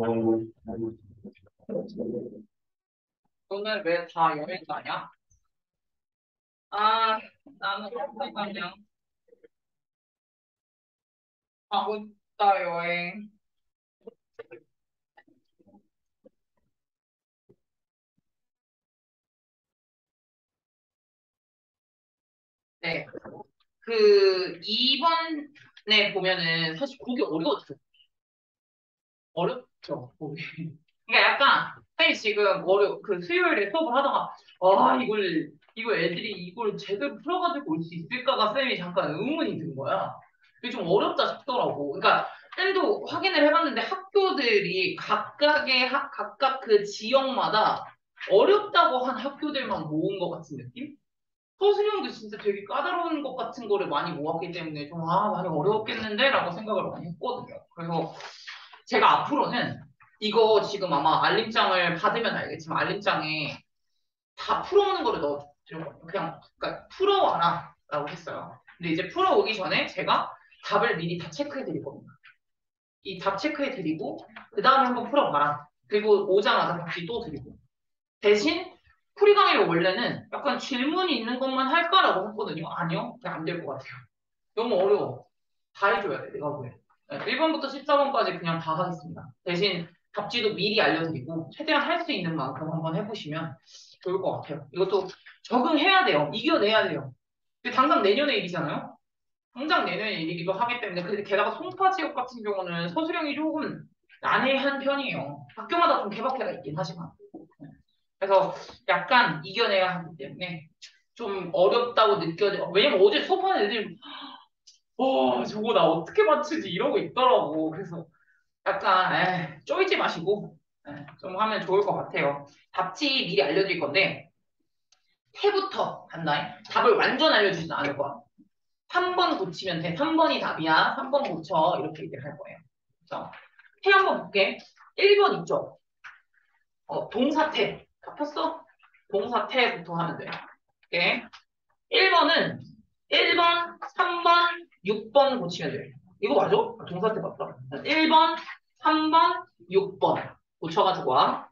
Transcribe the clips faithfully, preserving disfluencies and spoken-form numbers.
오늘 왜 다 여행 가냐? 아, 나는 어디 가냐? 가고 싶다, 여행. 네. 그, 이번에 보면은 사실 보기 어려웠어. 어렵죠, 보기. 그러니까 약간, 쌤이 지금 어려, 그 수요일에 수업을 하다가, 아, 이걸, 이거 애들이 이걸 제대로 풀어가지고 올 수 있을까가 쌤이 잠깐 의문이 든 거야. 이게 좀 어렵다 싶더라고. 그러니까, 쌤도 확인을 해봤는데 학교들이 각각의, 학, 각각 그 지역마다 어렵다고 한 학교들만 모은 것 같은 느낌? 서술형도 진짜 되게 까다로운 것 같은 거를 많이 모았기 때문에 좀, 아, 많이 어려웠겠는데? 라고 생각을 많이 했거든요. 그래서 제가 앞으로는 이거 지금 아마 알림장을 받으면 알겠지만 알림장에 다 풀어오는 거를 넣어주거든요. 그냥 그러니까 풀어와라 라고 했어요. 근데 이제 풀어오기 전에 제가 답을 미리 다 체크해 드리거든요. 이 답 체크해 드리고 그 다음에 한번 풀어봐라. 그리고 오자마자 답지 또 드리고 대신 풀이 강의를 원래는 약간 질문이 있는 것만 할까라고 했거든요. 아니요. 그냥 안 될 것 같아요. 너무 어려워. 다 해줘야 돼, 내가 보기엔. 일 번부터 십사 번까지 그냥 다 하겠습니다. 대신 답지도 미리 알려드리고, 최대한 할 수 있는 만큼 한번 해보시면 좋을 것 같아요. 이것도 적응해야 돼요. 이겨내야 돼요. 근데 당장 내년의 일이잖아요? 당장 내년의 일이기도 하기 때문에, 근데 게다가 송파 지역 같은 경우는 서술형이 조금 난해한 편이에요. 학교마다 좀 개박해가 있긴 하지만. 그래서 약간 이겨내야 하기 때문에 좀 어렵다고 느껴져. 왜냐면 어제 수업하는 애들이 와, 저거 나 어떻게 맞추지? 이러고 있더라고. 그래서 약간, 에 쪼이지 마시고, 에, 좀 하면 좋을 것 같아요. 답지 미리 알려드릴 건데, 해부터 간다. 답을 완전 알려주진 않을 거야. 삼 번 고치면 돼. 삼 번이 답이야. 삼 번 고쳐. 이렇게 얘기를 할 거예요. 그래서, 해 한번 볼게. 일 번 있죠? 어, 동사태. 잡혔어? 동사태부터 하면 돼. 오케이. 일 번은 일 번, 삼 번, 육 번 고치면 돼. 이거 맞아? 동사태 맞다. 일 번, 삼 번, 육 번 고쳐가지고 와.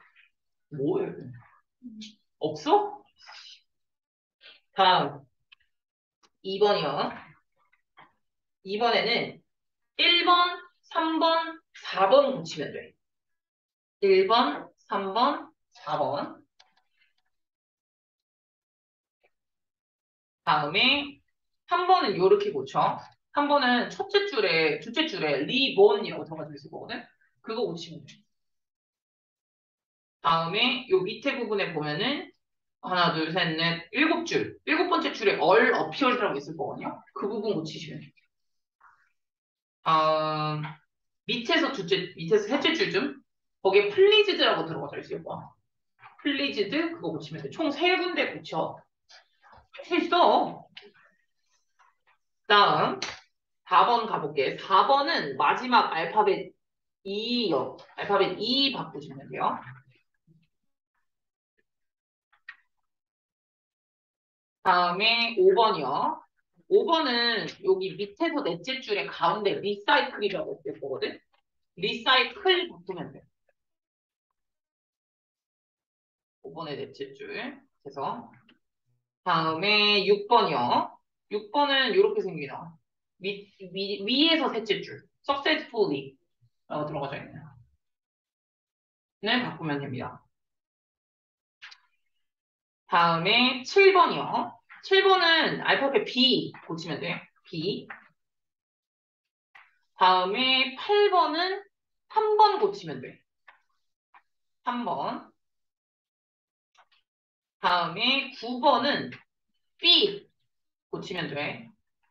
뭐해? 없어? 다음 이 번이요. 이 번에는 일 번, 삼 번, 사 번 고치면 돼. 일 번, 삼 번, 사 번. 다음에 삼 번은 이렇게 고쳐. 삼 번은 첫째 줄에, 둘째 줄에 리본이라고 들어가져 있을 거거든? 그거 고치면 돼. 다음에 요 밑에 부분에 보면은 하나, 둘, 셋, 넷, 일곱 줄. 일곱 번째 줄에 all appears라고 있을 거거든요. 그 부분 고치시면 돼요. 아, 밑에서 둘째, 밑에서 셋째 줄쯤 거기에 pleased라고 들어가져 있을 거야. pleased 그거 고치면 돼. 총 세 군데 고쳐. 할 수 있어. 다음 사 번 가볼게. 사 번은 마지막 알파벳 E요. 알파벳 E 바꾸시면 돼요. 다음에 오 번이요. 오 번은 여기 밑에서 넷째 줄에 가운데 리사이클이라고 쓸 거거든? 리사이클 바꾸면 돼. 오 번의 넷째 줄. 그래서 다음에 육 번이요. 육 번은 이렇게 생깁니다. 위, 위, 위에서 셋째 줄. successfully 라고 들어가져 있네요. 는 바꾸면 됩니다. 다음에 칠 번이요. 칠 번은 알파벳 B 고치면 돼요. B. 다음에 팔 번은 삼 번 고치면 돼. 삼 번. 다음에 구 번은 B 고치면 돼.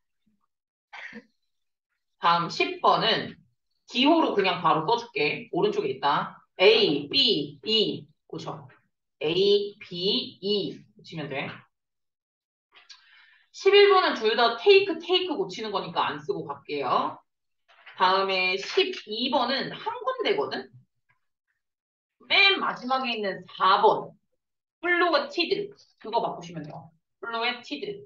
다음 십 번은 기호로 그냥 바로 써줄게. 오른쪽에 있다. A, B, E 고쳐. A, B, E 고치면 돼. 십일 번은 둘 다 take, take 고치는 거니까 안 쓰고 갈게요. 다음에 십이 번은 한 군데거든? 맨 마지막에 있는 사 번. 플루어티드. 그거 바꾸시면 돼요. 플루어티드.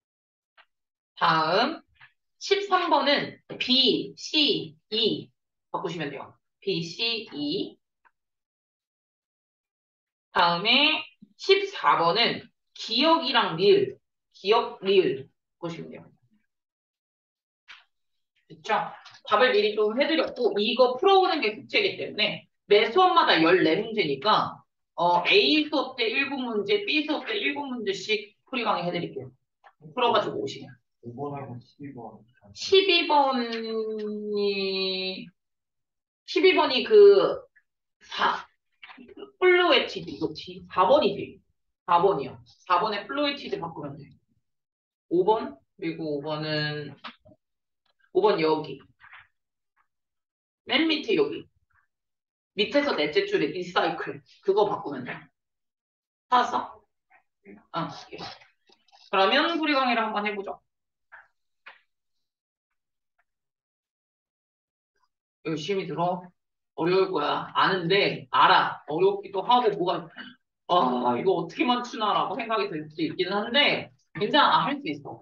다음 십삼 번은 B, C, E 바꾸시면 돼요. B, C, E. 다음에 십사 번은 기억이랑 리을. 기억, 리을. 보시면 돼요. 됐죠? 답을 미리 좀 해드렸고, 이거 풀어오는 게 숙제이기 때문에 매 수업마다 열네 문제니까, 어, A 수업 때 일곱 문제, B 수업 때 일곱 문제씩 풀이 강의 해드릴게요. 풀어가지고 오시면. 오 번하고 십이 번. 십이 번이, 십이 번이 그, 사, 플루에티드, 이거지. 사 번이지. 사 번이요. 사 번에 플루에티드 바꾸면 돼. 오 번, 그리고 오 번은, 오 번 여기. 맨 밑에 여기. 밑에서 넷째 줄에 리사이클. 그거 바꾸면 돼. 찾았어? 어. 오케이. 그러면 풀이 강의를 한번 해보죠. 열심히 들어. 어려울 거야. 아는데, 알아. 어렵기도 하고, 뭐가, 아, 이거 어떻게 맞추나라고 생각이 들 수도 있기는 한데, 괜찮아. 할 수 있어.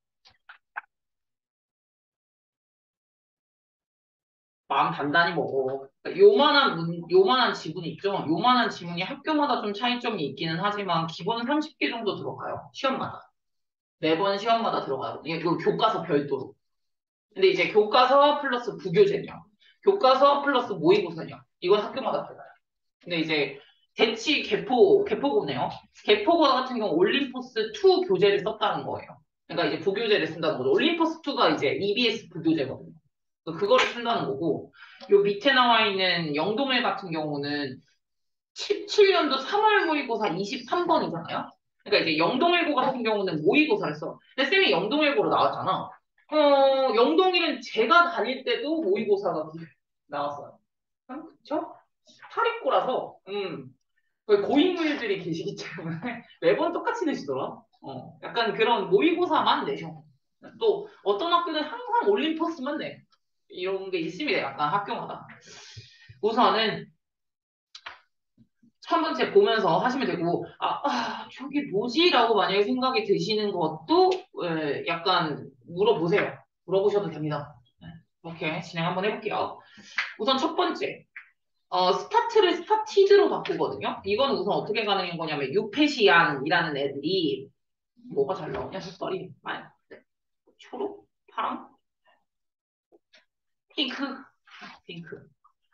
마음 단단히 먹어. 그러니까 요만한 문, 요만한 지문이 있죠? 요만한 지문이 학교마다 좀 차이점이 있기는 하지만, 기본 삼십 개 정도 들어가요. 시험마다. 매번 시험마다 들어가요. 이거 교과서 별도로. 근데 이제 교과서 플러스 부교재냐. 교과서 플러스 모의고사냐. 이건 학교마다 달라요. 근데 이제 대치 개포, 개포고네요. 개포고 같은 경우 올림포스 이 교재를 썼다는 거예요. 그러니까 이제 부교재를 쓴다는 거죠. 올림포스 이가 이제 이비에스 부교재거든요. 그거를 쓴다는 거고, 요 밑에 나와 있는 영동일 같은 경우는 십칠 년도 삼월 모의고사 이십삼 번이잖아요. 그러니까 이제 영동일고 같은 경우는 모의고사를 써. 근데 쌤이 영동일고로 나왔잖아. 어, 영동일은 제가 다닐 때도 모의고사가 나왔어요. 음, 그쵸? 사립고라서, 음, 거의 고인물들이 계시기 때문에 매번 똑같이 내시더라. 어, 약간 그런 모의고사만 내셔. 또 어떤 학교는 항상 올림퍼스만 내. 이런 게 있습니다. 약간 학교마다. 우선은 첫 번째 보면서 하시면 되고, 아, 아, 저게 뭐지? 라고 만약에 생각이 드시는 것도 에, 약간 물어보세요. 물어보셔도 됩니다. 네, 이렇게 진행 한번 해볼게요. 우선 첫 번째, 어, 스타트를 스타티드로 바꾸거든요. 이건 우선 어떻게 가능한 거냐면, 유페시안이라는 애들이, 뭐가 잘 나오냐, 색깔이. 많이. 네. 초록? 파랑? 핑크? 핑크.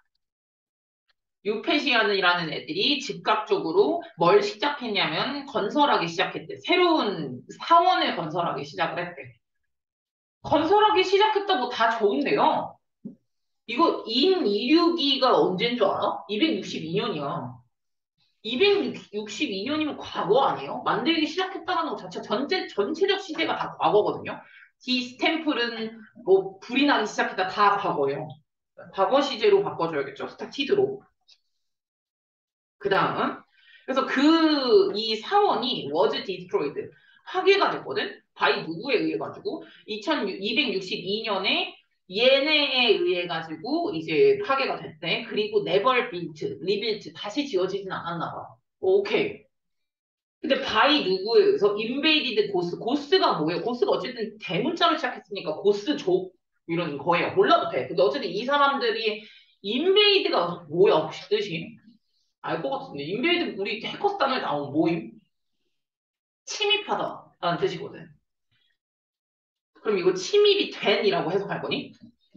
유페시안이라는 애들이 즉각적으로 뭘 시작했냐면 건설하기 시작했대. 새로운 사원을 건설하기 시작을 했대. 건설하기 시작했다고 다 좋은데요. 이거 인이륙이가 언제인 줄 알아? 이백육십이 년이야. 이백육십이 년이면 과거 아니에요? 만들기 시작했다는 것 자체 전체, 전체적 시대가 다 과거거든요. 디스템플은 뭐 불이 나기 시작했다 다 과거예요. 과거 시제로 바꿔줘야겠죠? 스타티드로. 그 다음은 그래서 그 이 사원이 was destroyed 파괴가 됐거든. by 누구에 의해 가지고 이천이백육십이 년에 얘네에 의해 가지고 이제 파괴가 됐대. 그리고 never built, rebuilt 다시 지어지진 않았나 봐. 오케이. 근데 by 누구에 의해서 invaded 고스 고스가 뭐예요? 고스가 어쨌든 대문자로 시작했으니까 고스족 이런 거예요. 몰라도 돼. 근데 어쨌든 이 사람들이 인베이드가 뭐야 혹시 뜻이? 알 것 같은데 인베이드 우리 해커스탄에 나온 모임 침입하다라는 뜻이거든. 그럼 이거 침입이 된이라고 해석할 거니?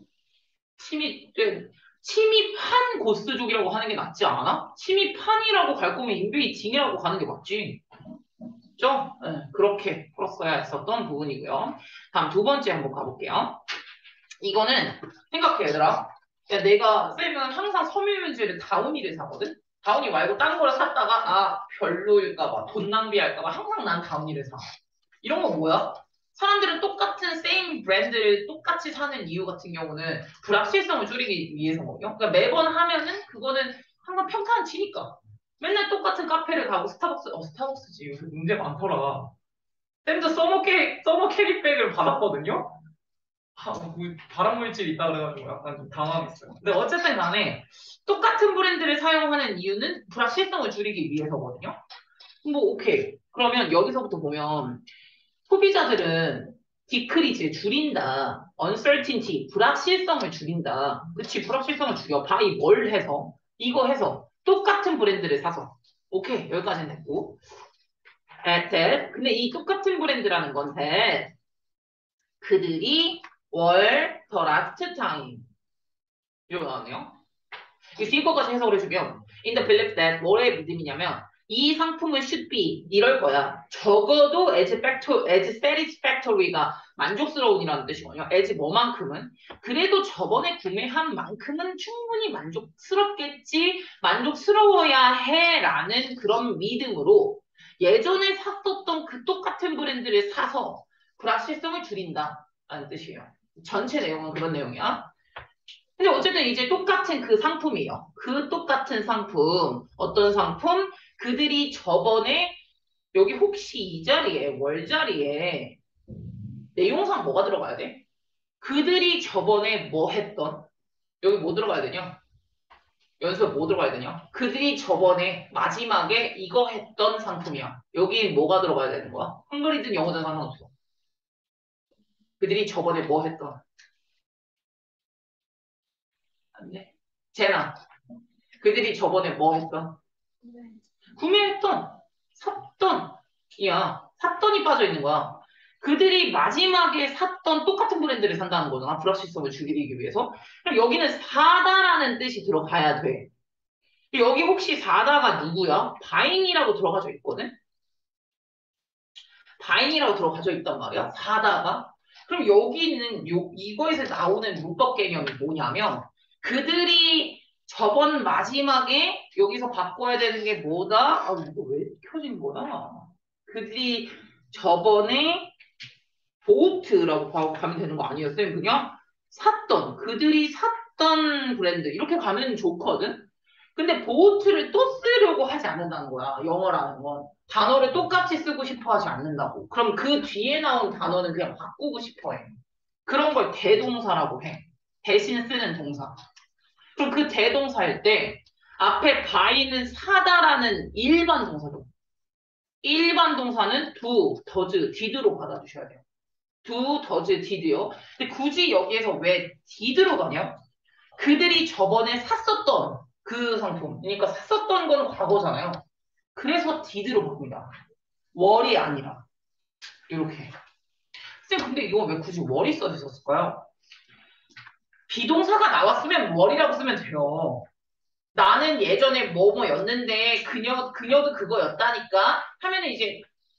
침입된 침입한 고스족이라고 하는 게 낫지 않아? 침입한이라고 갈 거면 인베이딩이라고 가는 게 맞지. 그죠? 네, 그렇게 풀었어야 했었던 부분이고요. 다음 두 번째 한번 가볼게요. 이거는 생각해 얘들아. 야, 내가 쌤은 항상 섬유 문제를 다운이를 사거든. 다운이 말고 딴 거를 샀다가 아 별로일까봐 돈 낭비할까봐 항상 난 다운이를 사. 이런 건 뭐야? 사람들은 똑같은 same 브랜드를 똑같이 사는 이유 같은 경우는 불확실성을 줄이기 위해서거든요. 그러니까 매번 하면은 그거는 항상 평탄 치니까. 맨날 똑같은 카페를 가고 스타벅스, 어 스타벅스지 요새 문제 많더라. 쌤도 서머 캐리, 서머 캐리백을 받았거든요. 아, 뭐 발암물질 있다 그래가지고 약간 좀 당황했어요. 근데 어쨌든 간에 똑같은 브랜드를 사용하는 이유는 불확실성을 줄이기 위해서거든요. 뭐 오케이. 그러면 여기서부터 보면 소비자들은 decrease 줄인다. uncertainty 불확실성을 줄인다. 그치 불확실성을 줄여. by 뭘 해서 이거 해서 똑같은 브랜드를 사서 오케이 여기까지는 됐고 at that 근데 이 똑같은 브랜드라는 건데 그들이 were the last time 이러고 나왔네요. 이 뒤거까지 해석을 해주면 in the belief that 뭐의 믿음이냐면 이 상품은 should be 이럴 거야. 적어도 as factor, as satisfactory가 만족스러운이라는 뜻이거든요. as 뭐만큼은 그래도 저번에 구매한 만큼은 충분히 만족스럽겠지 만족스러워야 해라는 그런 믿음으로 예전에 샀었던 그 똑같은 브랜드를 사서 불확실성을 줄인다라는 뜻이에요. 전체 내용은 그런 내용이야. 근데 어쨌든 이제 똑같은 그 상품이에요. 그 똑같은 상품, 어떤 상품? 그들이 저번에 여기 혹시 이 자리에 월 자리에 내용상 뭐가 들어가야 돼? 그들이 저번에 뭐 했던? 여기 뭐 들어가야 되냐? 연습 뭐 들어가야 되냐? 그들이 저번에 마지막에 이거 했던 상품이야. 여기 뭐가 들어가야 되는 거야? 한글이든 영어든 상관없어. 그들이 저번에 뭐 했던? 안 돼. 제나, 그들이 저번에 뭐 했던? 구매했던, 샀던, 이야, 샀던이 빠져 있는 거야. 그들이 마지막에 샀던 똑같은 브랜드를 산다는 거잖아. 불확실성을 줄이기 위해서. 그럼 여기는 사다라는 뜻이 들어가야 돼. 여기 혹시 사다가 누구야? 바인이라고 들어가져 있거든? 바인이라고 들어가져 있단 말이야. 사다가. 그럼 여기는 요, 이거에서 나오는 문법 개념이 뭐냐면 그들이 저번 마지막에 여기서 바꿔야 되는 게 뭐다? 아, 이거 왜 켜진 거야? 그들이 저번에 보트라고 가면 되는 거 아니었어요? 그냥 샀던, 그들이 샀던 브랜드 이렇게 가면 좋거든? 근데 보트를 또 쓰려고 하지 않는다는 거야. 영어라는 건. 단어를 똑같이 쓰고 싶어 하지 않는다고. 그럼 그 뒤에 나온 단어는 그냥 바꾸고 싶어 해. 그런 걸 대동사라고 해. 대신 쓰는 동사. 그럼 그 대동사일 때 앞에 by는 사다라는 일반 동사죠. 일반 동사는 do, does, did로 받아주셔야 돼요. do, does, did요. 근데 굳이 여기에서 왜 did로 가냐? 그들이 저번에 샀었던 그 상품. 그러니까 샀었던 건 과거잖아요. 그래서 did로 바꿉니다. were이 아니라. 이렇게. 쌤, 근데 이거 왜 굳이 were 써져 있었을까요? 비동사가 나왔으면 were이라고 쓰면 돼요. 나는 예전에 뭐뭐였는데 그녀 그녀도 그거였다니까 하면은 이제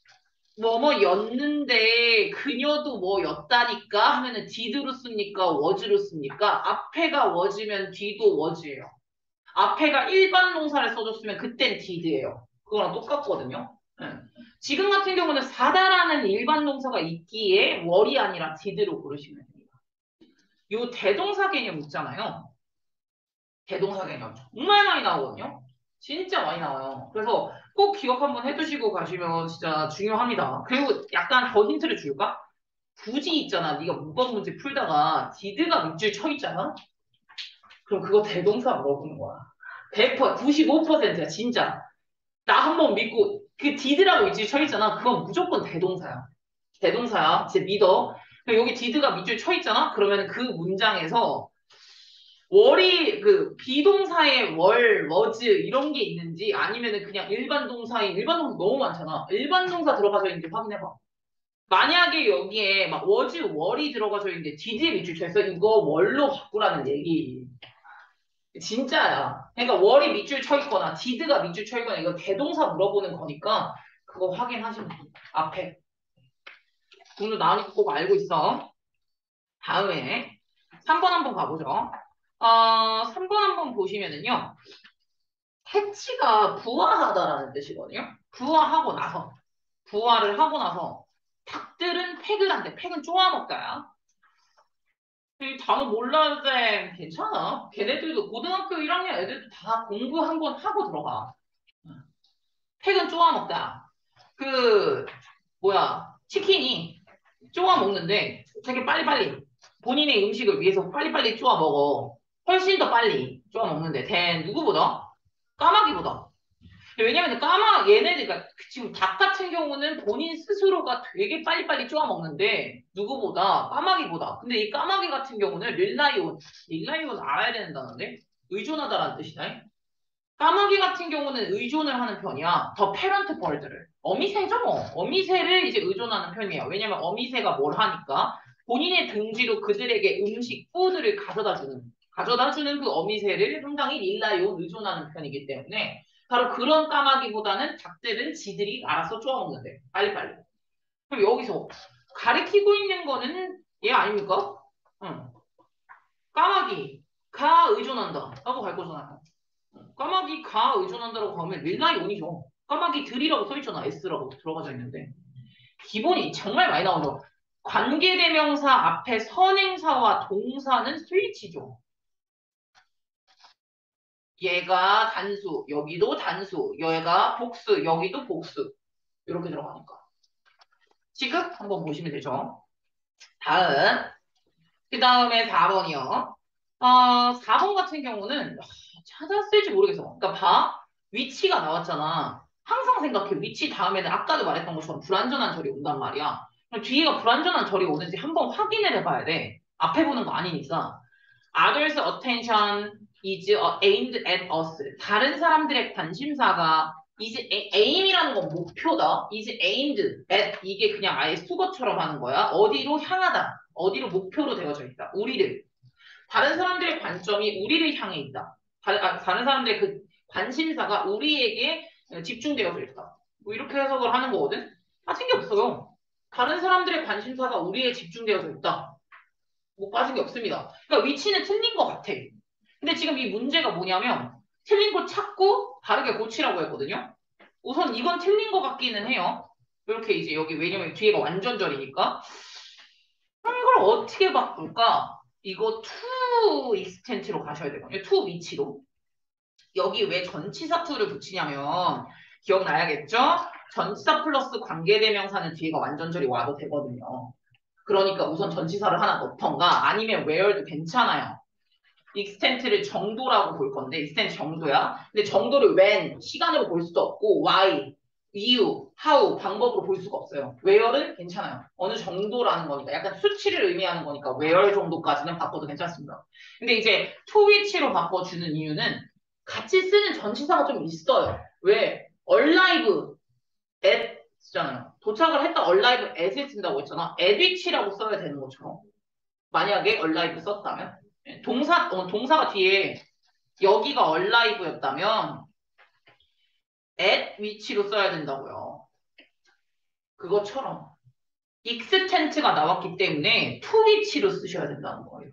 뭐뭐였는데 그녀도 뭐였다니까 하면은 did로 씁니까 was로 씁니까? 앞에가 was면 뒤도 was예요. 앞에가 일반 동사를 써줬으면 그땐 did예요. 그거랑 똑같거든요. 응. 지금 같은 경우는 사다라는 일반 동사가 있기에 were이 아니라 did로 고르시면 됩니다. 요 대동사 개념 있잖아요. 대동사 개념 정말 많이 나오거든요. 진짜 많이 나와요. 그래서 꼭 기억 한번 해두시고 가시면 진짜 중요합니다. 그리고 약간 더 힌트를 줄까? 굳이 있잖아. 네가 문법 문제 풀다가 did가 밑줄 쳐 있잖아. 그럼 그거 대동사 물어보는 거야. 백 퍼센트, 구십오 퍼센트야 진짜. 나 한번 믿고 그 did라고 밑줄 쳐 있잖아. 그건 무조건 대동사야. 대동사야. 진짜 믿어. 그럼 여기 did가 밑줄 쳐 있잖아. 그러면 그 문장에서 월이 그 비동사에 월, 워즈 이런 게 있는지 아니면은 그냥 일반 동사인 일반 동사 너무 많잖아. 일반 동사 들어가져 있는지 확인해봐. 만약에 여기에 막 워즈, 월이 들어가져 있는데 did에 밑줄 쳐있어 이거 월로 바꾸라는 얘기. 진짜야. 그러니까 월이 밑줄 쳐 있거나 did가 밑줄 쳐 있거나 이거 대동사 물어보는 거니까 그거 확인하시면 돼. 앞에. 오늘 나오니까 꼭 알고 있어. 다음에 삼 번 한번 가보죠. 어, 삼 번 한번 보시면은요. 해치가 부화하다라는 뜻이거든요. 부화하고 나서, 부화를 하고 나서 닭들은 팩을 한대. 팩은 쪼아먹다야. 이 단어 몰라도 괜찮아. 걔네들도 고등학교 일 학년 애들도 다 공부 한 번 하고 들어가. 팩은 쪼아먹다. 그 뭐야 치킨이 쪼아먹는데 되게 빨리빨리 본인의 음식을 위해서 빨리빨리 쪼아먹어. 훨씬 더 빨리 쪼아먹는데 대 누구보다? 까마귀보다. 왜냐면 까마 얘네들 그러니까 지금 닭 같은 경우는 본인 스스로가 되게 빨리빨리 쪼아 먹는데 누구보다 까마귀보다 근데 이 까마귀 같은 경우는 릴라이온 릴라이온 알아야 된다는데 의존하다라는 뜻이다. 까마귀 같은 경우는 의존을 하는 편이야. 더 페런트 벌드를. 어미새죠, 뭐. 어미새를 이제 의존하는 편이에요. 왜냐면 어미새가 뭘 하니까 본인의 둥지로 그들에게 음식, 푸드를 가져다 주는, 가져다 주는 그 어미새를 상당히 릴라이온 의존하는 편이기 때문에 바로 그런 까마귀보다는 닭들은 지들이 알아서 쪼아먹는데. 빨리빨리. 그럼 여기서 가리키고 있는 거는 얘 아닙니까? 응. 까마귀가 의존한다. 라고 갈 거잖아요. 까마귀가 의존한다라고 하면 릴라이온이죠. 까마귀들이라고 써있잖아. S라고 들어가져 있는데. 기본이 정말 많이 나오죠. 관계대명사 앞에 선행사와 동사는 스위치죠. 얘가 단수, 여기도 단수, 얘가 복수, 여기도 복수. 이렇게 들어가니까. 지금 한번 보시면 되죠. 다음. 그 다음에 사 번이요. 어, 사 번 같은 경우는 아, 찾았을지 모르겠어. 그러니까 봐. 위치가 나왔잖아. 항상 생각해. 위치 다음에는 아까도 말했던 것처럼 불완전한 절이 온단 말이야. 그럼 뒤에가 불완전한 절이 오는지 한번 확인을 해봐야 돼. 앞에 보는 거 아니니까. Others' attention is aimed at us. 다른 사람들의 관심사가 is aim이라는 건 목표다. is aimed at 이게 그냥 아예 수거처럼 하는 거야. 어디로 향하다. 어디로 목표로 되어져 있다. 우리를. 다른 사람들의 관점이 우리를 향해 있다. 다른, 아, 다른 사람들의 그 관심사가 우리에게 집중되어져 있다. 뭐 이렇게 해석을 하는 거거든. 빠진 게 없어요. 다른 사람들의 관심사가 우리에 집중되어져 있다. 뭐 빠진 게 없습니다. 그러니까 위치는 틀린 것 같아. 근데 지금 이 문제가 뭐냐면 틀린 거 찾고 다르게 고치라고 했거든요. 우선 이건 틀린 것 같기는 해요. 이렇게 이제 여기 왜냐면 뒤에가 완전절이니까 이걸 어떻게 바꿀까? 이거 to extent로 가셔야 되거든요. to 위치로. 여기 왜 전치사 to를 붙이냐면 기억나야겠죠? 전치사 플러스 관계대명사는 뒤에가 완전절이 와도 되거든요. 그러니까 우선 전치사를 하나 넣던가 아니면 where도 괜찮아요. extent를 정도라고 볼 건데 extent 정도야. 근데 정도를 when 시간으로 볼 수도 없고 why 이유, how 방법으로 볼 수가 없어요. where는 괜찮아요. 어느 정도라는 거니까 약간 수치를 의미하는 거니까 where 정도까지는 바꿔도 괜찮습니다. 근데 이제 to which로 바꿔주는 이유는 같이 쓰는 전치사가 좀 있어요. 왜? alive at 쓰잖아요. 도착을 했다 alive at을 쓴다고 했잖아. at which라고 써야 되는 것처럼. 만약에 alive 썼다면 동사, 어, 동사가 뒤에 여기가 alive였다면 at 위치로 써야 된다고요. 그것처럼 extent가 나왔기 때문에 to 위치로 쓰셔야 된다는 거예요.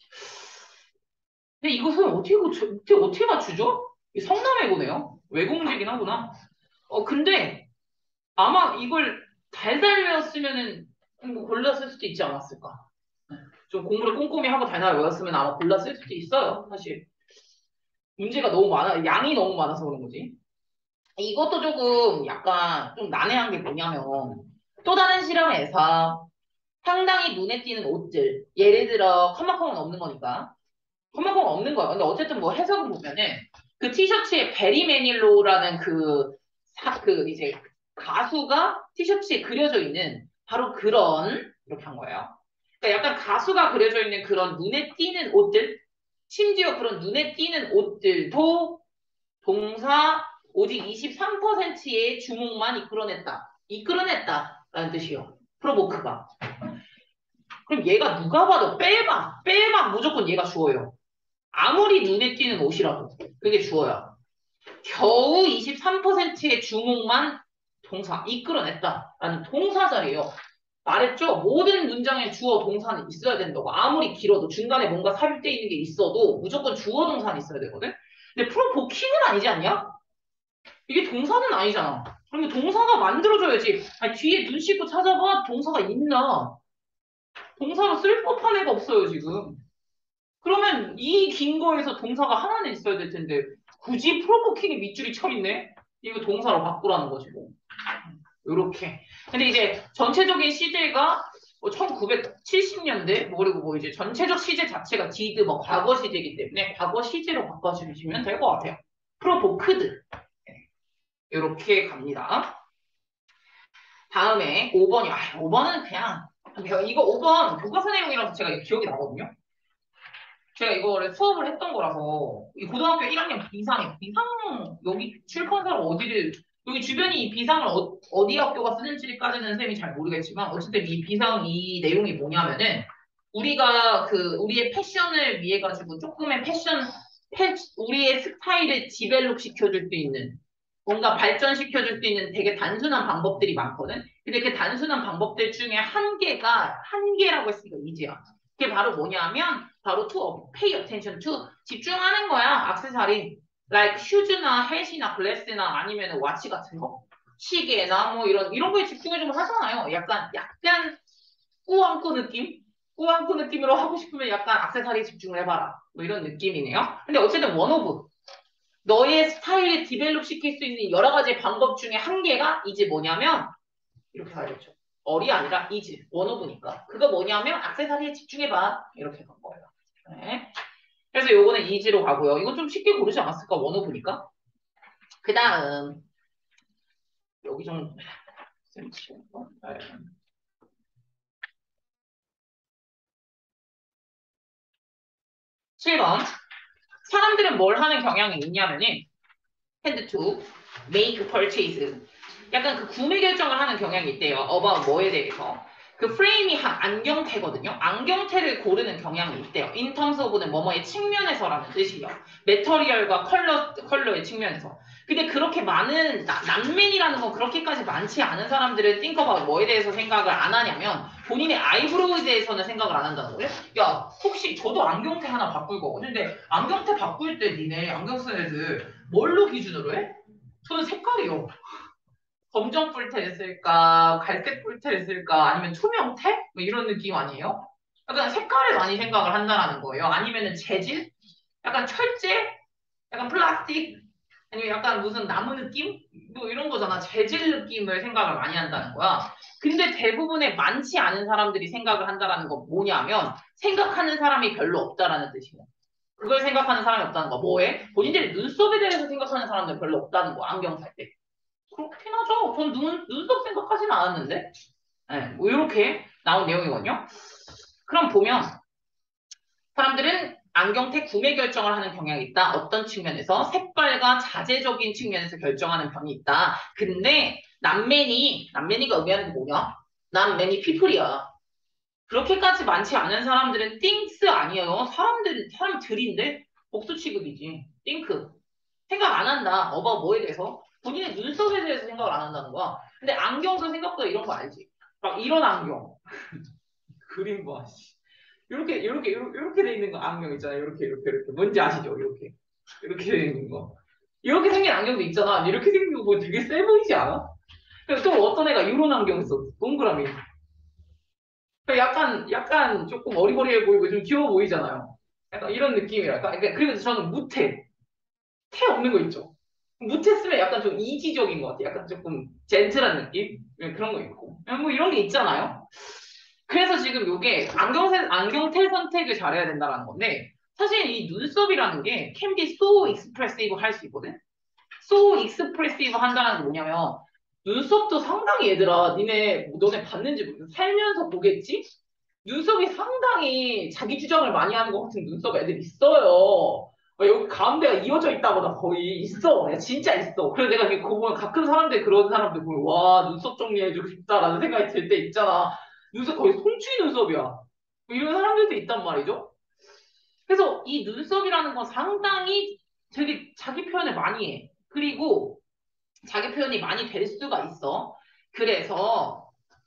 근데 이것은 어떻게, 고쳐- 어떻게, 어떻게 맞추죠? 성남외고네요. 외국 문제긴 하구나. 어, 근데 아마 이걸 달달 외웠으면은 뭐 골랐을 수도 있지 않았을까. 좀 공부를 꼼꼼히 하고 달달 외웠으면 아마 골랐을 수도 있어요. 사실. 문제가 너무 많아, 양이 너무 많아서 그런 거지. 이것도 조금 약간 좀 난해한 게 뭐냐면 또 다른 실험에서 상당히 눈에 띄는 옷들 예를 들어 컴마컴은 없는 거니까 컴마컴은 없는 거야. 근데 어쨌든 뭐 해석을 보면은 그 티셔츠에 베리 매닐로라는 그, 사, 그 이제 가수가 티셔츠에 그려져 있는 바로 그런 이렇게 한 거예요. 그러니까 약간 가수가 그려져 있는 그런 눈에 띄는 옷들 심지어 그런 눈에 띄는 옷들도 동사 오직 이십삼 퍼센트의 주목만 이끌어냈다. 이끌어냈다라는 뜻이에요. 프로보크가. 그럼 얘가 누가 봐도 빼박, 빼박 무조건 얘가 주어요. 아무리 눈에 띄는 옷이라도 그게 주어야. 겨우 이십삼 퍼센트의 주목만 동사 이끌어냈다라는 동사 자리예요. 말했죠? 모든 문장에 주어 동사는 있어야 된다고. 아무리 길어도 중간에 뭔가 삽입되어 있는 게 있어도 무조건 주어 동사는 있어야 되거든. 근데 프로보킹은 아니지 않냐? 이게 동사는 아니잖아. 그러면 동사가 만들어줘야지. 아니, 뒤에 눈 씻고 찾아봐. 동사가 있나? 동사로 쓸 법한 애가 없어요, 지금. 그러면 이 긴 거에서 동사가 하나는 있어야 될 텐데 굳이 프로보킹이 밑줄이 쳐 있네? 이거 동사로 바꾸라는 거지 뭐. 요렇게. 근데 이제 전체적인 시제가 뭐 천구백칠십 년대 뭐 그리고 뭐 이제 전체적 시제 자체가 did 뭐 과거 시제이기 때문에 과거 시제로 바꿔주시면 될 것 같아요. 프로보크드. 이렇게 갑니다. 다음에 오 번이, 아, 오 번은 그냥, 이거 오 번 교과서 내용이라서 제가 기억이 나거든요. 제가 이거를 수업을 했던 거라서, 이 고등학교 일 학년 비상에, 비상, 여기 출판 사람 어디를, 여기 주변이 이 비상을 어, 어디 학교가 쓰는지까지는 쌤이 잘 모르겠지만, 어쨌든 이 비상 이 내용이 뭐냐면은, 우리가 그, 우리의 패션을 위해 가지고 조금의 패션, 패, 우리의 스타일을 디벨롭 시켜줄 수 있는, 뭔가 발전시켜줄 수 있는 되게 단순한 방법들이 많거든? 근데 그 단순한 방법들 중에 한 개가, 한 개라고 했으니까 이지야. 그게 바로 뭐냐면, 바로 to pay attention to 집중하는 거야. 액세서리 like 슈즈나 헬시나 글래스나 아니면 와치 같은 거 시계나 뭐 이런 이런 거에 집중해주면 하잖아요. 약간 약간 꾸안꾸 느낌 꾸안꾸 느낌으로 하고 싶으면 약간 액세서리에 집중을 해봐라 뭐 이런 느낌이네요. 근데 어쨌든 원오브 너의 스타일을 디벨롭 시킬 수 있는 여러 가지 방법 중에 한 개가 이제 뭐냐면 이렇게 가야겠죠. 얼이 아니라 이즈 원오브니까 그거 뭐냐면 액세서리에 집중해봐 이렇게 간 거예요. 네. 그래서 요거는 이지로 가고요. 이거 좀 쉽게 고르지 않았을까? 원오브니까. 그 다음 여기 좀 칠 번 사람들은 뭘 하는 경향이 있냐면은 tend to make purchase 약간 그 구매 결정을 하는 경향이 있대요. about 뭐에 대해서. 그 프레임이 한 안경테거든요. 안경테를 고르는 경향이 있대요. in terms of는 뭐뭐의 측면에서라는 뜻이에요. 메터리얼과 컬러, 컬러의 측면에서. 근데 그렇게 많은 나- 남맨이라는 건 그렇게까지 많지 않은 사람들은 think about 뭐에 대해서 생각을 안 하냐면 본인의 아이브로우에 대해서는 생각을 안 한다는 거예요. 야 혹시 저도 안경테 하나 바꿀 거거든. 근데 안경테 바꿀 때 니네 안경 쓰는 애들 뭘로 기준으로 해? 저는 색깔이요. 검정 뿔테를 쓸까, 갈색 뿔테를 쓸까, 아니면 투명테? 뭐 이런 느낌 아니에요? 약간 색깔을 많이 생각을 한다는 거예요. 아니면은 재질? 약간 철제? 약간 플라스틱? 아니면 약간 무슨 나무 느낌? 뭐 이런 거잖아. 재질 느낌을 생각을 많이 한다는 거야. 근데 대부분의 많지 않은 사람들이 생각을 한다는 건 뭐냐면 생각하는 사람이 별로 없다라는 뜻이에요. 그걸 생각하는 사람이 없다는 거. 뭐에? 본인들이 눈썹에 대해서 생각하는 사람들 별로 없다는 거. 안경 살 때. 그렇긴 하죠. 전 눈, 눈썹 생각하진 않았는데. 네, 뭐 이렇게 나온 내용이거든요. 그럼 보면 사람들은 안경테 구매 결정을 하는 경향이 있다. 어떤 측면에서? 색깔과 자재적인 측면에서 결정하는 편이 있다. 근데 남매니, 남매니가 의미하는 게 뭐냐? 남매니 피플이야. 그렇게까지 많지 않은 사람들은 띵스 아니에요. 사람들, 사람들인데 복수 취급이지. 띵크. 생각 안 한다. 어바 뭐에 대해서? 본인의 눈썹에 대해서 생각을 안 한다는 거야. 근데 안경도 생각보다 이런 거 알지? 막 이런 안경. 그림 봐. 씨. 이렇게 이렇게 이렇게 이렇게 돼 있는 거 안경 있잖아요. 이렇게 이렇게 이렇게 뭔지 아시죠? 이렇게 이렇게 돼 있는 거. 이렇게 생긴 안경도 있잖아. 이렇게 생긴 거 보면 되게 세 보이지 않아? 그리고 또 어떤 애가 이런 안경 써. 동그라미. 그러니까 약간 약간 조금 어리버리해 보이고 좀 귀여워 보이잖아요. 약간 이런 느낌이랄까. 그러니까 그래서 저는 무태 태 없는 거 있죠. 무태 쓰면 약간 좀 이지적인 것 같아요. 약간 조금 젠틀한 느낌? 네, 그런 거 있고. 뭐 이런 게 있잖아요. 그래서 지금 이게 안경테, 안경테 선택을 잘해야 된다는 건데 사실 이 눈썹이라는 게 can be so expressive 할 수 있거든. so expressive 한다는 게 뭐냐면 눈썹도 상당히 얘들아 니네 너네 봤는지 모르겠어. 살면서 보겠지? 눈썹이 상당히 자기 주장을 많이 하는 것 같은 눈썹 애들 있어요. 어, 여기 가운데가 이어져 있다보다 거의 있어. 야, 진짜 있어. 그래서 내가 이렇게 보면 가끔 사람들 그런 사람들 보면 와 눈썹 정리해주고 싶다라는 생각이 들 때 있잖아. 눈썹 거의 송추 눈썹이야. 뭐 이런 사람들도 있단 말이죠. 그래서 이 눈썹이라는 건 상당히 되게 자기 표현을 많이 해. 그리고 자기 표현이 많이 될 수가 있어. 그래서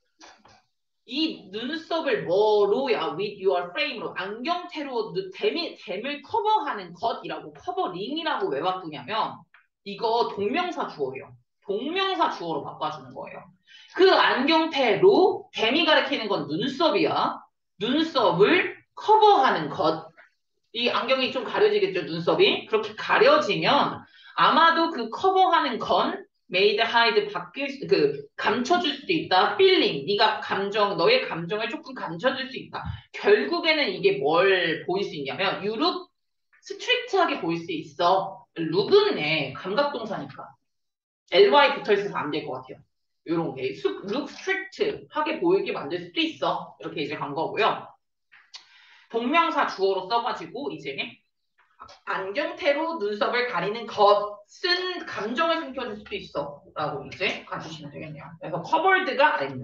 이 눈썹을 뭐로야 with your frame로 안경테로 눈- 댐이, 댐을 커버하는 것이라고 커버링이라고 왜 바꾸냐면 이거 동명사 주어예요. 동명사 주어로 바꿔주는 거예요. 그 안경테로 댐이 가리키는 건 눈썹이야. 눈썹을 커버하는 것. 이 안경이 좀 가려지겠죠, 눈썹이. 그렇게 가려지면 아마도 그 커버하는 건 made, hide 바뀔 수, 그 감춰줄 수도 있다. feeling, 네가 감정, 너의 감정을 조금 감춰줄 수 있다. 결국에는 이게 뭘 보일 수 있냐면 you look strict하게 보일 수 있어. look은 네, 감각동사니까. ly 붙어 있어서 안 될 것 같아요. 요런 게 look strict 하게 보이게 만들 수도 있어. 이렇게 이제 간 거고요. 동명사 주어로 써가지고 이제 안경테로 눈썹을 가리는 것은 감정을 숨겨줄 수도 있어. 라고 이제 가주시면 되겠네요. 그래서 covered가 아닙니다.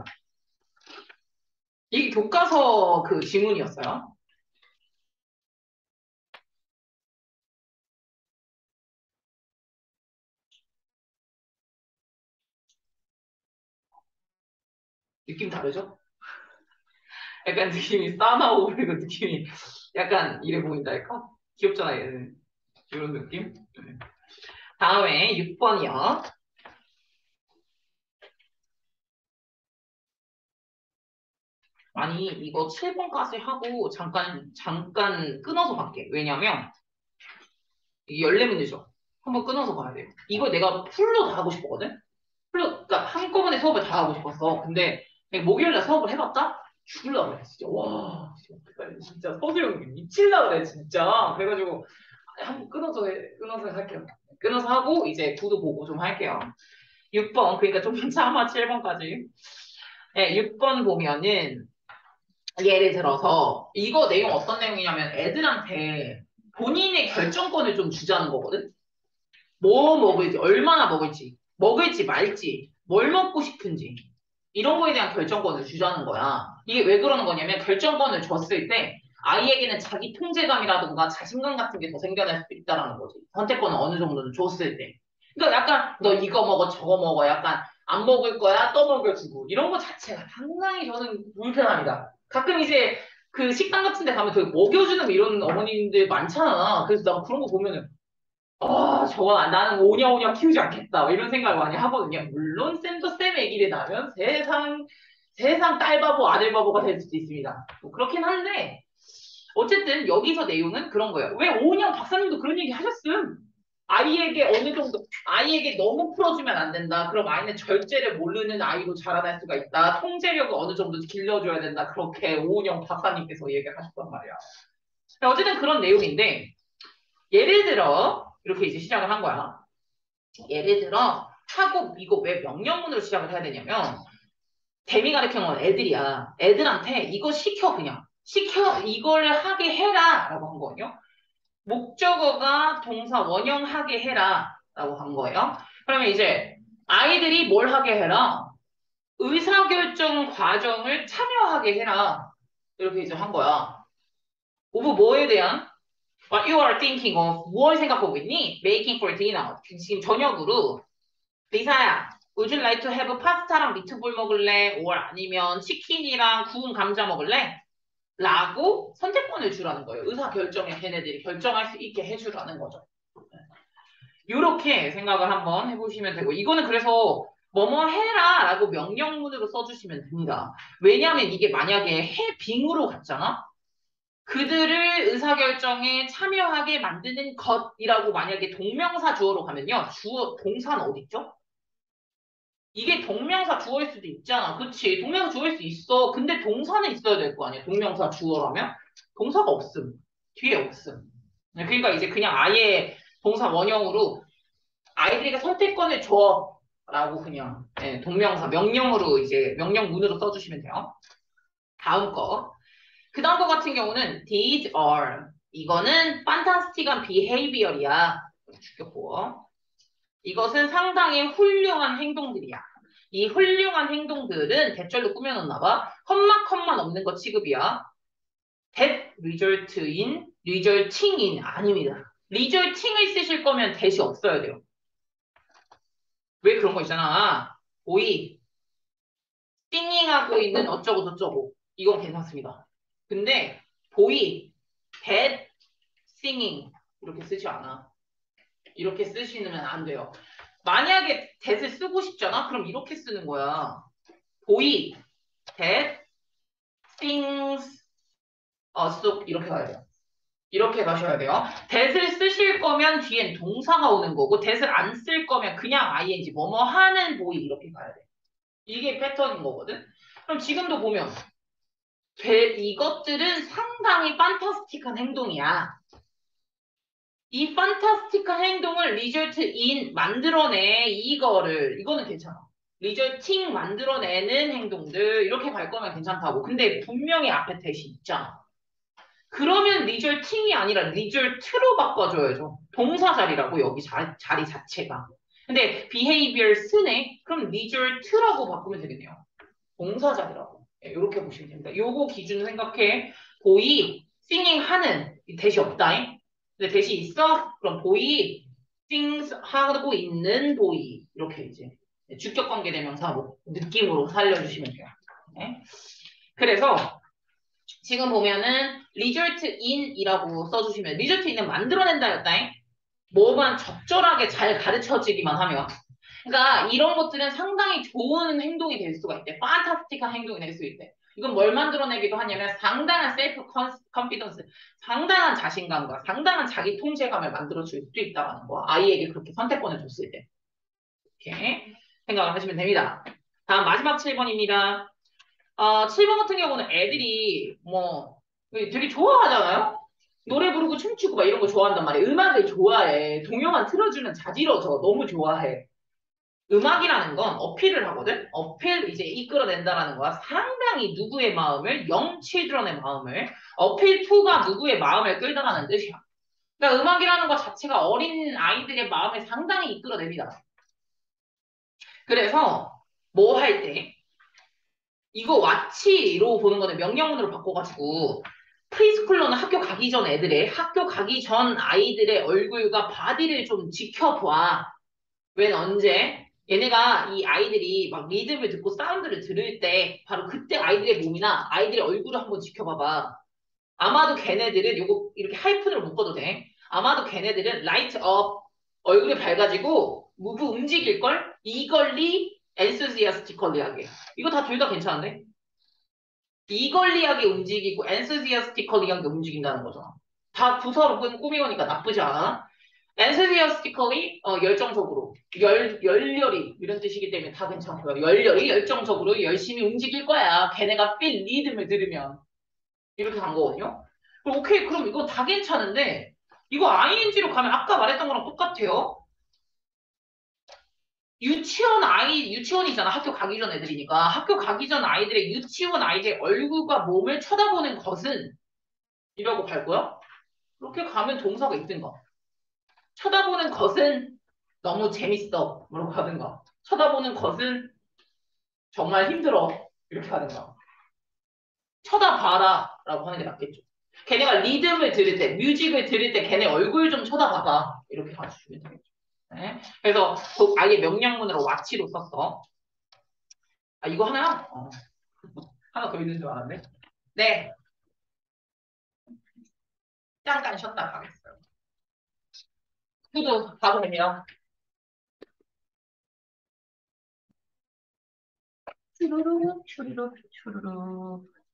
이게 교과서 그 지문이었어요. 느낌 다르죠? 약간 느낌이 싸나오고 그리고 느낌이 약간 이래 보인달까? 귀엽잖아 얘는. 이런 느낌? 다음에 육 번이요. 아니 이거 칠 번까지 하고 잠깐 잠깐 끊어서 갈게. 왜냐면 이게 열네 문제죠. 한번 끊어서 가야 돼요. 이거 내가 풀로 다 하고 싶었거든? 풀로, 그러니까 한꺼번에 수업을 다 하고 싶었어. 근데 그냥 목요일날 수업을 해봤다? 죽을라 그래, 진짜. 와, 진짜, 진짜 서수영 미칠라 그래, 진짜. 그래가지고 한번 끊어서 해, 끊어서 할게요. 끊어서 하고 이제 구도 보고 좀 할게요. 육 번, 그러니까 좀 참아 칠 번까지. 네, 육 번 보면은 예를 들어서 이거 내용 어떤 내용이냐면 애들한테 본인의 결정권을 좀 주자는 거거든? 뭐 먹을지, 얼마나 먹을지, 먹을지 말지, 뭘 먹고 싶은지, 이런 거에 대한 결정권을 주자는 거야. 이게 왜 그러는 거냐면 결정권을 줬을 때 아이에게는 자기 통제감이라든가 자신감 같은 게 더 생겨날 수도 있다라는 거지. 선택권을 어느 정도는 줬을 때. 그러니까 약간 너 이거 먹어, 저거 먹어, 약간 안 먹을 거야, 떠먹여주고 이런 거 자체가 상당히 저는 불편합니다. 가끔 이제 그 식당 같은 데 가면 그 먹여주는 이런 어머님들 많잖아. 그래서 나 그런 거 보면은 아, 저건 나는 오냐오냐 키우지 않겠다. 뭐 이런 생각을 많이 하거든요. 물론 쌤도 쌤 애기를 낳으면 세상, 세상 딸바보, 아들바보가 될 수도 있습니다. 뭐 그렇긴 한데, 어쨌든 여기서 내용은 그런 거예요. 왜 오냐 박사님도 그런 얘기 하셨음. 아이에게 어느 정도, 아이에게 너무 풀어주면 안 된다. 그럼 아이는 절제를 모르는 아이로 자라날 수가 있다. 통제력을 어느 정도 길러줘야 된다. 그렇게 오은영 박사님께서 얘기를 하셨단 말이야. 어쨌든 그런 내용인데, 예를 들어, 이렇게 이제 시작을 한 거야. 예를 들어, 하고 이거 왜 명령문으로 시작을 해야 되냐면, 데미 가르치는 건 애들이야. 애들한테 이거 시켜, 그냥. 시켜, 이걸 하게 해라. 라고 한 거예요. 목적어가 동사 원형하게 해라. 라고 한 거예요. 그러면 이제, 아이들이 뭘 하게 해라? 의사결정 과정을 참여하게 해라. 이렇게 이제 한 거야. 오브 뭐에 대한? What you are thinking of. 무엇을 생각하고 있니? Making for dinner. 지금 저녁으로. 리사야, would you like to have 파스타랑 미트볼 먹을래? or 아니면 치킨이랑 구운 감자 먹을래? 라고 선택권을 주라는 거예요. 의사결정에 걔네들이 결정할 수 있게 해주라는 거죠. 이렇게 생각을 한번 해보시면 되고 이거는 그래서 뭐뭐 해라 라고 명령문으로 써주시면 됩니다. 왜냐하면 이게 만약에 해 빙으로 갔잖아? 그들을 의사결정에 참여하게 만드는 것이라고 만약에 동명사 주어로 가면요. 주어, 동사는 어디 있죠? 이게 동명사 주어일 수도 있잖아. 그치? 동명사 주어일 수 있어. 근데 동사는 있어야 될 거 아니야. 동명사 주어라면. 동사가 없음. 뒤에 없음. 네, 그러니까 이제 그냥 아예 동사 원형으로 아이들에게 선택권을 줘. 라고 그냥 네, 동명사 명령으로 이제 명령문으로 써주시면 돼요. 다음 거. 그 다음 거 같은 경우는 these are. 이거는 판타스틱한 behavior이야. 죽였고. 이것은 상당히 훌륭한 행동들이야. 이 훌륭한 행동들은 대절로 꾸며놓나 봐. 컴마 컴마 없는 거 취급이야. that result in, resulting in 아닙니다. resulting을 쓰실 거면 that이 없어야 돼요. 왜 그런 거 있잖아. 오이 띵잉하고 있는 어쩌고 저쩌고 이건 괜찮습니다. 근데 보이 that singing 이렇게 쓰지 않아. 이렇게 쓰시면 안 돼요. 만약에 that을 쓰고 싶잖아? 그럼 이렇게 쓰는 거야. 보이 that sings 어, 쑥 이렇게 가야 돼요. 이렇게 가셔야 돼요. that을 쓰실 거면 뒤엔 동사가 오는 거고 that을 안 쓸 거면 그냥 ing 뭐뭐 하는 보이 이렇게 가야 돼. 이게 패턴인 거거든. 그럼 지금도 보면 되- 이것들은 상당히 판타스틱한 행동이야. 이 판타스틱한 행동을 result in 만들어내 이거를 이거는 괜찮아. resulting 만들어내는 행동들 이렇게 갈 거면 괜찮다고. 근데 분명히 앞에 대시 있잖아. 그러면 resulting이 아니라 result로 바꿔줘야죠. 동사 자리라고 여기 자, 자리 자체가. 근데 behavior 쓰네? 그럼 result라고 바꾸면 되겠네요. 동사 자리라고. 이렇게 보시면 됩니다. 요거 기준 생각해. 보이, singing 하는 이 대시 없다잉. 근데 대시 있어? 그럼 보이, sings 하고 있는 보이 이렇게 이제 주격 관계 대명사로 느낌으로 살려주시면 돼요. 네. 그래서 지금 보면은 result in이라고 써주시면 result in은 만들어낸다였다잉. 뭐만 적절하게 잘 가르쳐지기만 하면. 그러니까 이런 것들은 상당히 좋은 행동이 될 수가 있대. 판타스틱한 행동이 될 수 있대. 이건 뭘 만들어내기도 하냐면 상당한 셀프 컨피던스, 상당한 자신감과 상당한 자기 통제감을 만들어줄 수도 있다는 거. 아이에게 그렇게 선택권을 줬을 때. 이렇게 생각을 하시면 됩니다. 다음 마지막 칠 번입니다. 아, 칠 번 같은 경우는 애들이 뭐 되게 좋아하잖아요? 노래 부르고 춤추고 막 이런 거 좋아한단 말이에요. 음악을 좋아해. 동요만 틀어주면 자지러져. 너무 좋아해. 음악이라는 건 어필을 하거든? 어필 이제 이끌어낸다라는 거야. 상당히 누구의 마음을, 영 children의 마음을, 어필 투가 누구의 마음을 끌다라는 뜻이야. 그러니까 음악이라는 것 자체가 어린 아이들의 마음을 상당히 이끌어냅니다. 그래서 뭐 할 때, 이거 왓치로 보는 거는 명령문으로 바꿔가지고 프리스쿨러는 학교 가기 전 애들의 학교 가기 전 아이들의 얼굴과 바디를 좀 지켜봐. 웬 언제? 얘네가 이 아이들이 막 리듬을 듣고 사운드를 들을 때 바로 그때 아이들의 몸이나 아이들의 얼굴을 한번 지켜봐봐. 아마도 걔네들은 요거 이렇게 하이픈으로 묶어도 돼. 아마도 걔네들은 라이트 업 얼굴이 밝아지고 무브 움직일걸? 이걸리 엔스지아스티컬리하게. 이거 다 둘 다 괜찮은데? 이걸리하게 움직이고 엔스지아스티컬리하게 움직인다는 거잖아. 다 부서로 꾸미거니까 나쁘지 않아. enthusiastically 어, 열정적으로 열, 열렬히 이런 뜻이기 때문에 다 괜찮고요. 열렬히 열정적으로 열심히 움직일 거야. 걔네가 필 리듬을 들으면 이렇게 간 거거든요. 그럼 오케이 그럼 이거 다 괜찮은데 이거 아이엔지로 가면 아까 말했던 거랑 똑같아요. 유치원 아이 유치원이잖아. 학교 가기 전 애들이니까 학교 가기 전 아이들의 유치원 아이들의 얼굴과 몸을 쳐다보는 것은 이라고 갈 거야. 그렇게 가면 동사가 있든가. 쳐다보는 것은 너무 재밌어. 뭐라고 하든가. 쳐다보는 것은 정말 힘들어. 이렇게 하든가. 쳐다봐라. 라고 하는 게 낫겠죠. 걔네가 리듬을 들을 때, 뮤직을 들을 때 걔네 얼굴 좀 쳐다봐봐. 이렇게 가르쳐주면 되겠죠. 네. 그래서 그 아예 명령문으로 와치로 썼어. 아, 이거 하나요? 어. 하나 더 있는 줄 알았네. 네. 잠깐 쉬었다 가겠어요. 후도 바로 됩니다. 추루루, 추루루, 추루루.